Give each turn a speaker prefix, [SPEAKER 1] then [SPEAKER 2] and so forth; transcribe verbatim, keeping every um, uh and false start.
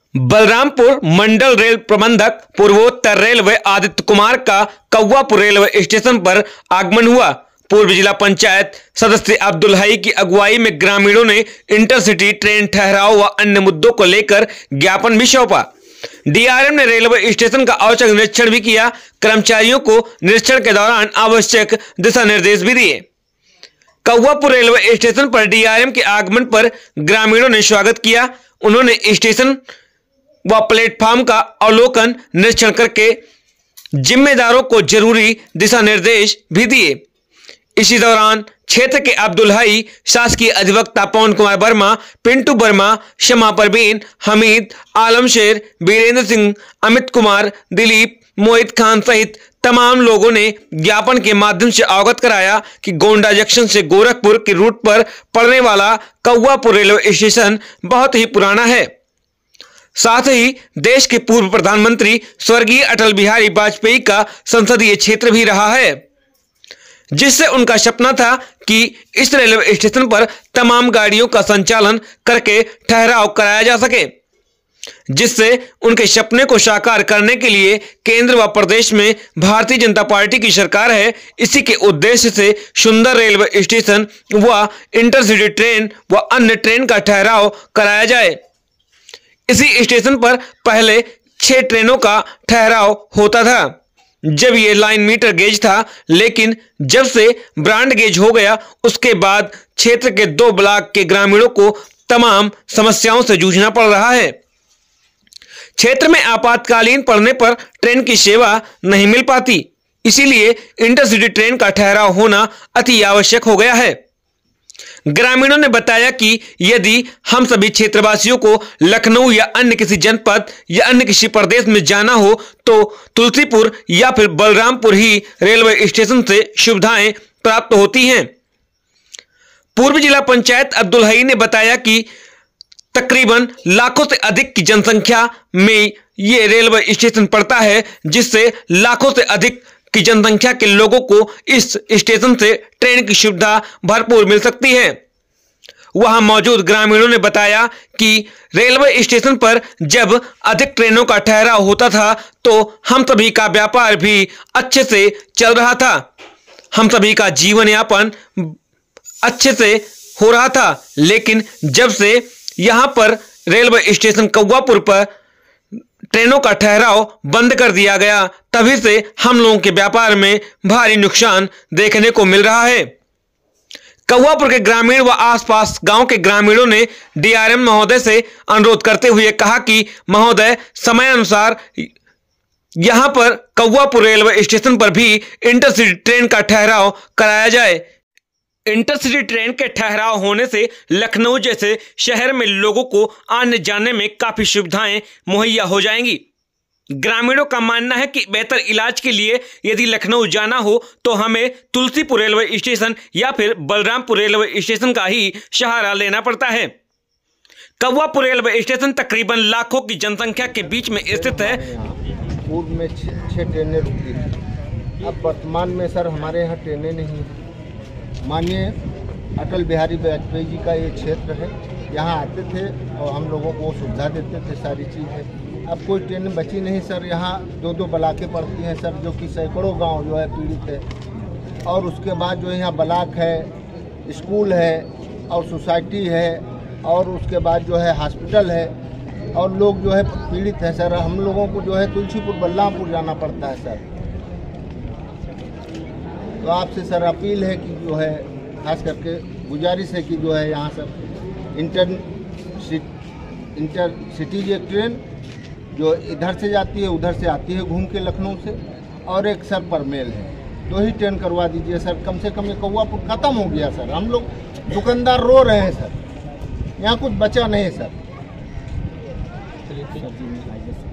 [SPEAKER 1] बलरामपुर मंडल rail प्रबंधक पूर्वोत्तर railway Aditya Kumar का कौवापुर रेलवे स्टेशन पर आगमन हुआ। पूर्व जिला पंचायत सदस्य अब्दुल हई की अगुवाई में ग्रामीणों ने इंटरसिटी ट्रेन ठहराव व अन्य मुद्दों को लेकर ज्ञापन भी सौंपा। डीआरएम ने रेलवे स्टेशन का औचक निरीक्षण भी किया। कर्मचारियों को निरीक्षण के दौरान आवश्यक दिशा निर्देश भी दिए। कौवापुर रेलवे स्टेशन पर डीआरएम के आगमन पर ग्रामीणों ने स्वागत किया। उन्होंने स्टेशन व प्लेटफॉर्म का अवलोकन निरीक्षण करके जिम्मेदारों को जरूरी दिशा निर्देश भी दिए। इसी दौरान क्षेत्र के अब्दुल हई, शासकीय अधिवक्ता पवन कुमार वर्मा, पिंटू वर्मा, शमा परवीन, हमीद, आलम शेर, वीरेंद्र सिंह, अमित कुमार, दिलीप, मोहित खान सहित तमाम लोगों ने ज्ञापन के माध्यम से अवगत कराया कि गोंडा जंक्शन से गोरखपुर के रूट पर पड़ने वाला कौवापुर रेलवे स्टेशन बहुत ही पुराना है। साथ ही देश के पूर्व प्रधानमंत्री स्वर्गीय अटल बिहारी वाजपेयी का संसदीय क्षेत्र भी रहा है, जिससे उनका सपना था कि इस रेलवे स्टेशन पर तमाम गाड़ियों का संचालन करके ठहराव कराया जा सके, जिससे उनके सपने को साकार करने के लिए केंद्र व प्रदेश में भारतीय जनता पार्टी की सरकार है। इसी के उद्देश्य से सुंदर रेलवे स्टेशन व इंटरसिटी ट्रेन व अन्य ट्रेन का ठहराव कराया जाए। इसी स्टेशन पर पहले छह ट्रेनों का ठहराव होता था जब ये लाइन मीटर गेज था, लेकिन जब से ब्रांड गेज हो गया उसके बाद क्षेत्र के दो ब्लॉक के ग्रामीणों को तमाम समस्याओं से जूझना पड़ रहा है। क्षेत्र में आपातकालीन पड़ने पर ट्रेन की सेवा नहीं मिल पाती, इसीलिए इंटरसिटी ट्रेन का ठहराव होना अति आवश्यक हो गया है। ग्रामीणों ने बताया कि यदि हम सभी क्षेत्रवासियों को लखनऊ या अन्य किसी जनपद या अन्य किसी प्रदेश में जाना हो तो तुलसीपुर या फिर बलरामपुर ही रेलवे स्टेशन से सुविधाएं प्राप्त होती हैं। पूर्व जिला पंचायत अब्दुल हई ने बताया कि तकरीबन लाखों से अधिक की जनसंख्या में ये रेलवे स्टेशन पड़ता है, जिससे लाखों से अधिक की जनसंख्या के लोगों को इस स्टेशन से ट्रेन की सुविधा भरपूर मिल सकती है। वहां मौजूद ग्रामीणों ने बताया कि रेलवे स्टेशन पर जब अधिक ट्रेनों का ठहराव होता था तो हम सभी का व्यापार भी अच्छे से चल रहा था, हम सभी का जीवन यापन अच्छे से हो रहा था। लेकिन जब से यहां पर रेलवे स्टेशन कौवापुर पर ट्रेनों का ठहराव बंद कर दिया गया, तभी से हम लोगों के व्यापार में भारी नुकसान देखने को मिल रहा है। कौवापुर के ग्रामीण व आसपास गांव के ग्रामीणों ने डीआरएम महोदय से अनुरोध करते हुए कहा कि महोदय, समय अनुसार यहां पर कौवापुर रेलवे स्टेशन पर भी इंटरसिटी ट्रेन का ठहराव कराया जाए। इंटरसिटी ट्रेन के ठहराव होने से लखनऊ जैसे शहर में लोगों को आने जाने में काफी सुविधाएं मुहैया हो जाएंगी। ग्रामीणों का मानना है कि बेहतर इलाज के लिए यदि लखनऊ जाना हो तो हमें तुलसीपुर रेलवे स्टेशन या फिर बलरामपुर रेलवे स्टेशन का ही सहारा लेना पड़ता है। कौवापुर रेलवे स्टेशन तकरीबन लाखों की जनसंख्या के बीच में स्थित है।
[SPEAKER 2] पूर्व में छह ट्रेनें रुकती थी, अब वर्तमान में सर हमारे यहाँ ट्रेनें नहीं हैं। माननीय अटल बिहारी वाजपेयी जी का ये क्षेत्र है, यहाँ आते थे और हम लोगों को सुविधा देते थे सारी चीज़ें। अब कोई ट्रेन बची नहीं सर, यहाँ दो दो ब्लॉकें पड़ती हैं सर, जो कि सैकड़ों गांव जो है पीड़ित है। और उसके बाद जो है यहाँ ब्लॉक है, स्कूल है और सोसाइटी है और उसके बाद जो है हॉस्पिटल है और लोग जो है पीड़ित हैं सर। हम लोगों को जो है तुलसीपुर बलरामपुर जाना पड़ता है सर। तो आपसे सर अपील है कि जो है खास करके गुजारिश है कि जो है यहाँ सर इंटर इंटर सिटीज एक ट्रेन जो इधर से जाती है उधर से आती है घूम के लखनऊ से, और एक सर परमेल है, दो ही ट्रेन करवा दीजिए सर। कम से कम ये कौवापुर ख़त्म हो गया सर, हम लोग दुकानदार रो रहे हैं सर, यहाँ कुछ बचा नहीं सर।